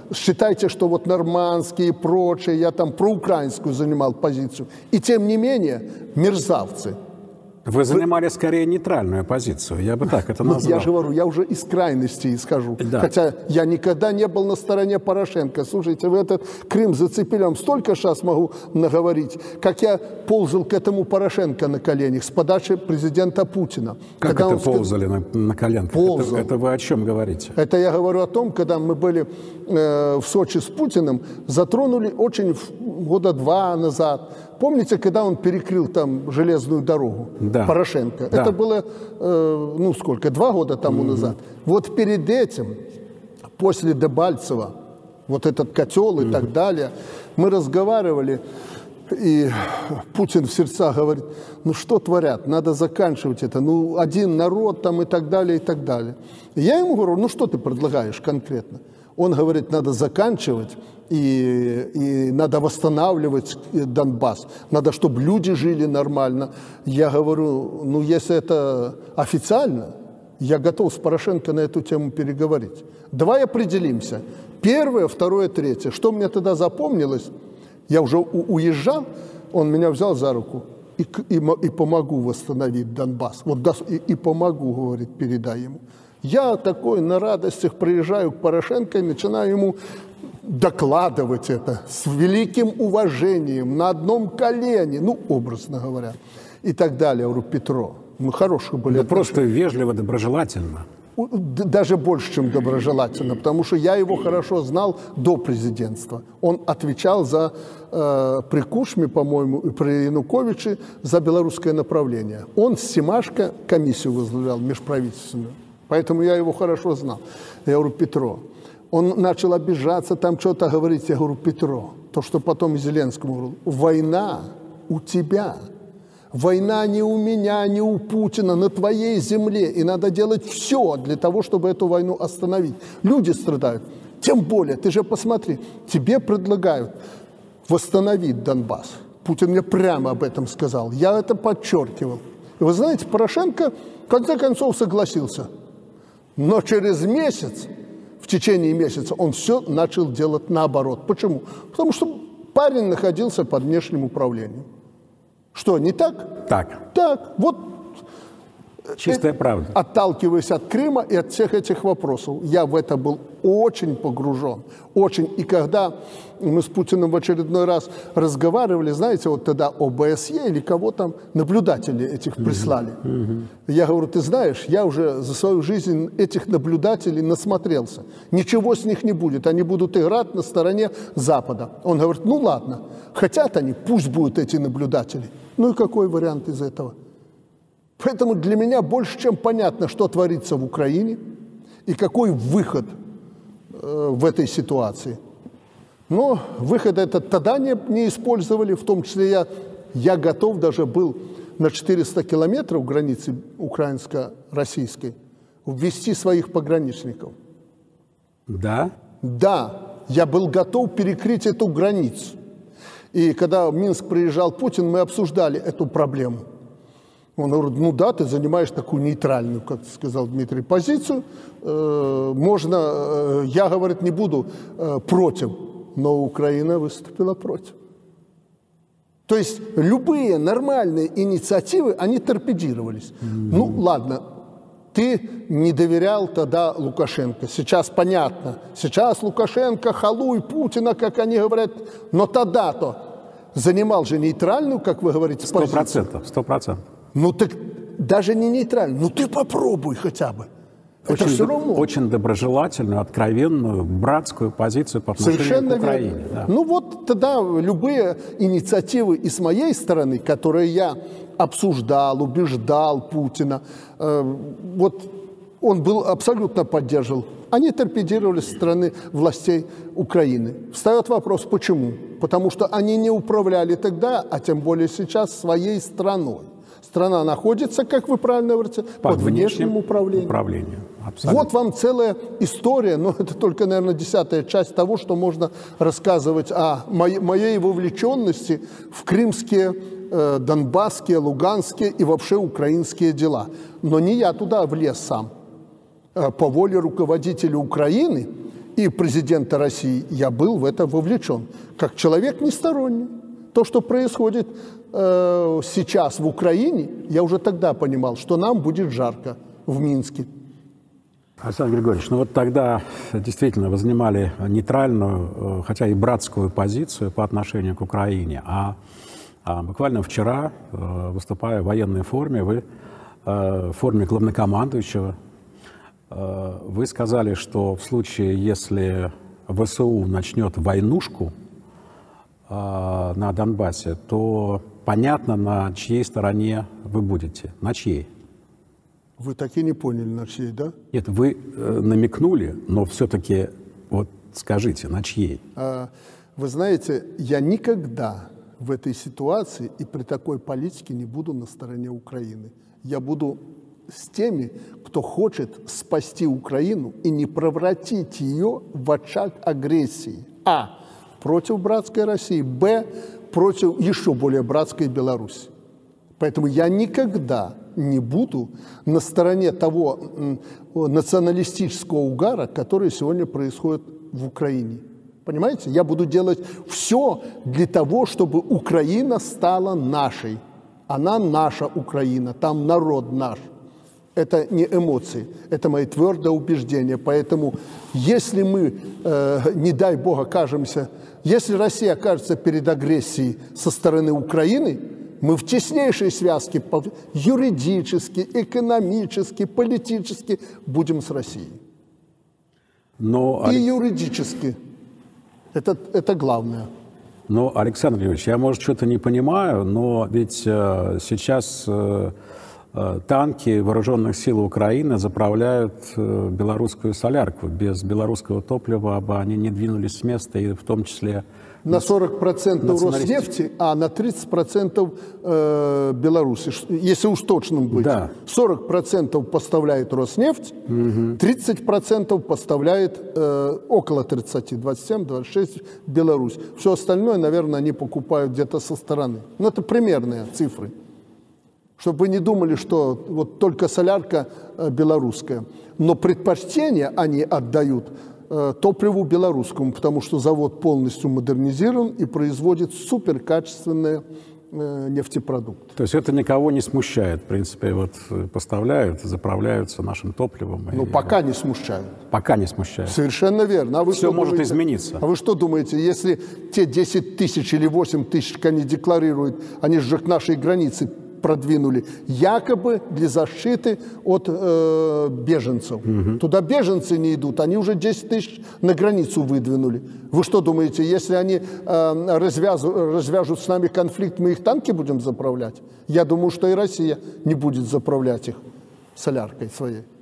считайте, что вот нормандские и прочие, я там проукраинскую занимал позицию. И тем не менее, мерзавцы. Вы занимали скорее нейтральную позицию, я бы так это назвал. Я же говорю, я уже из крайности исхожу. Да. Хотя я никогда не был на стороне Порошенко. Слушайте, вы этот Крым зацепили, я вам столько сейчас могу наговорить, как я ползал к этому Порошенко на коленях с подачи президента Путина. Как это ползали на коленках? Ползал. Это вы о чем говорите? Это я говорю о том, когда мы были в Сочи с Путиным, затронули очень года 2 назад. Помните, когда он перекрыл там железную дорогу? Да. Порошенко. Да. Это было, 2 года тому назад. Вот перед этим, после Дебальцева, вот этот котел и так далее, мы разговаривали, и Путин в сердцах говорит, ну что творят, надо заканчивать это, ну один народ там и так далее, и так далее. И я ему говорю, ну что ты предлагаешь конкретно? Он говорит, надо заканчивать, и надо восстанавливать Донбасс, надо, чтобы люди жили нормально. Я говорю, ну если это официально, я готов с Порошенко на эту тему переговорить. Давай определимся. Первое, второе, третье. Что мне тогда запомнилось, я уже уезжал, он меня взял за руку и помогу восстановить Донбасс. Вот и помогу, говорит, передай ему. Я такой на радостях приезжаю к Порошенко и начинаю ему докладывать это с великим уважением, на одном колене, ну, образно говоря, и так далее. Я говорю, Петро, мы хорошие были. Ну, просто вежливо, доброжелательно. Даже больше, чем доброжелательно, потому что я его хорошо знал до президентства. Он отвечал за при Кучме, по-моему, и при Януковиче за белорусское направление. Он с Семашко комиссию возглавлял межправительственную. Поэтому я его хорошо знал. Я говорю, Петро, он начал обижаться, там что-то говорить. Я говорю, Петро, то, что потом и Зеленскому говорил, война у тебя. Война не у меня, не у Путина, на твоей земле. И надо делать все для того, чтобы эту войну остановить. Люди страдают. Тем более, ты же посмотри, тебе предлагают восстановить Донбасс. Путин мне прямо об этом сказал. Я это подчеркивал. И вы знаете, Порошенко в конце концов согласился. Но через месяц, в течение месяца, он все начал делать наоборот. Почему? Потому что парень находился под внешним управлением. Что, не так? Так. Так. Вот. Чистая правда. Отталкиваясь от Крыма и от всех этих вопросов, я в это был очень погружен. Очень. И когда мы с Путиным в очередной раз разговаривали, знаете, вот тогда ОБСЕ или кого там, наблюдатели этих прислали. Я говорю, ты знаешь, я уже за свою жизнь этих наблюдателей насмотрелся. Ничего с них не будет. Они будут играть на стороне Запада. Он говорит, ну ладно, хотят они, пусть будут эти наблюдатели. Ну и какой вариант из этого? Поэтому для меня больше чем понятно, что творится в Украине и какой выход в этой ситуации. Но выход этот тогда не использовали, в том числе я готов даже был на 400 километров границы украинско-российской ввести своих пограничников. Да? Да, я был готов перекрыть эту границу. И когда в Минск приезжал Путин, мы обсуждали эту проблему. Он говорит, ну да, ты занимаешь такую нейтральную, как сказал Дмитрий, позицию. Можно, я, говорит, не буду против, но Украина выступила против. То есть любые нормальные инициативы, они торпедировались. Ну ладно, ты не доверял тогда Лукашенко. Сейчас понятно. Сейчас Лукашенко, халуй Путина, как они говорят. Но тогда-то занимал же нейтральную, как вы говорите, позицию. 100%. Ну так даже не нейтрально, ну ты попробуй хотя бы. Это все равно. Очень доброжелательную, откровенную, братскую позицию по отношению Совершенно к Украине. верно. Да. Ну вот тогда любые инициативы и с моей стороны, которые я обсуждал, убеждал Путина, вот он был абсолютно поддерживал, они торпедировали со стороны властей Украины. Встает вопрос, почему? Потому что они не управляли тогда, а тем более сейчас, своей страной. Страна находится, как вы правильно говорите, под внешним управлением. Вот вам целая история, но это только, наверное, 10-я часть того, что можно рассказывать о моей вовлеченности в крымские, донбасские, луганские и вообще украинские дела. Но не я туда влез сам. По воле руководителя Украины и президента России, я был в это вовлечен, как человек несторонний. То, что происходит сейчас в Украине, я уже тогда понимал, что нам будет жарко в Минске. Александр Григорьевич, ну вот тогда действительно вы занимали нейтральную, хотя и братскую позицию по отношению к Украине, а буквально вчера, выступая в военной форме, вы в форме главнокомандующего, вы сказали, что в случае, если ВСУ начнет войнушку на Донбассе, то понятно, на чьей стороне вы будете, на чьей. Вы так и не поняли, на чьей, да? Нет, вы намекнули, но все-таки вот скажите, на чьей? Вы знаете, я никогда в этой ситуации и при такой политике не буду на стороне Украины. Я буду с теми, кто хочет спасти Украину и не превратить ее в очаг агрессии. А. Против братской России. Б. Против еще более братской Беларуси. Поэтому я никогда не буду на стороне того националистического угара, который сегодня происходит в Украине. Понимаете? Я буду делать все для того, чтобы Украина стала нашей. Она наша Украина, там народ наш. Это не эмоции, это мои твердое убеждение. Поэтому если мы, не дай Бог, окажемся, если Россия окажется перед агрессией со стороны Украины, мы в теснейшей связке юридически, экономически, политически будем с Россией. И юридически. Это главное. Но, Александр Григорьевич, я, может, что-то не понимаю, но ведь сейчас танки вооруженных сил Украины заправляют белорусскую солярку. Без белорусского топлива бы они не двинулись с места, и в том числе... На 40% Роснефти, а на 30% Беларуси, если уж точным быть. Да. 40% поставляет Роснефть, 30% поставляет около 30, 27-26 Беларусь. Все остальное, наверное, они покупают где-то со стороны. Но это примерные цифры. Чтобы вы не думали, что вот только солярка белорусская. Но предпочтение они отдают топливу белорусскому, потому что завод полностью модернизирован и производит суперкачественные нефтепродукты. То есть это никого не смущает, в принципе, вот поставляют, заправляются нашим топливом. Ну, пока не смущают. Пока не смущает. Совершенно верно. А вы все может измениться. А вы что думаете, если те 10 тысяч или 8 тысяч они декларируют, они же к нашей границе продвинули, якобы для защиты от беженцев. Туда беженцы не идут, они уже 10 тысяч на границу выдвинули. Вы что думаете, если они развяжут с нами конфликт, мы их танки будем заправлять? Я думаю, что и Россия не будет заправлять их соляркой своей.